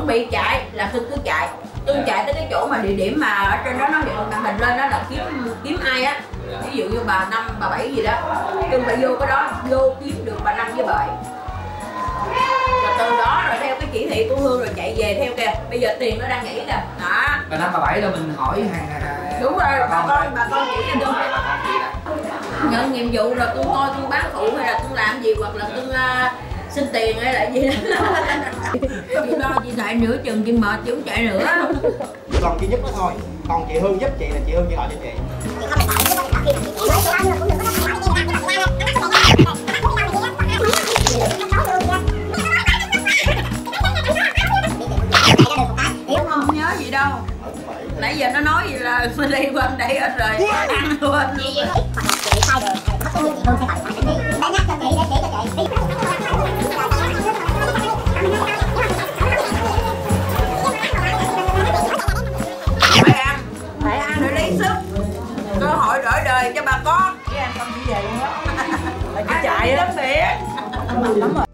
chuẩn bị chạy là Cưng cứ chạy. Cưng chạy tới cái chỗ mà địa điểm mà ở trên đó nó hiện màn hình lên đó là kiếm ai á. Ví dụ như bà Năm, bà Bảy gì đó, Cưng phải vô cái đó, vô kiếm được bà Năm với bà Bảy. Rồi từ đó rồi theo cái chỉ thị của Hương rồi chạy về theo kìa. Bây giờ tiền nó đang nghỉ kìa. Đó. Bà Năm bà Bảy là mình hỏi hàng. Đúng rồi, bà con chỉ cho Cưng. Nhận nhiệm vụ rồi Cưng coi Cưng bán phụ hay là Cưng làm gì hoặc là Cưng xin tiền hay là gì đó. Chị lo chị chạy nửa chừng chị mệt chị không chạy nữa. Còn duy nhất đó thôi. Còn chị Hương giúp chị là chị Hương chỉ gọi cho chị. Không nhớ gì đâu. Nãy giờ nó nói gì là mình đi qua đây hết rồi. Ăn luôn. Chị sai đường, mất cái gì Hương sẽ gọi lại cho chị. Để nhắc cho chị, để chỉ cho chị. Phải ăn để lấy sức. Cơ hội đổi đời cho bà con. Cái ăn không chỉ về luôn đó. Là chị chạy lắm biển. Mệt lắm rồi.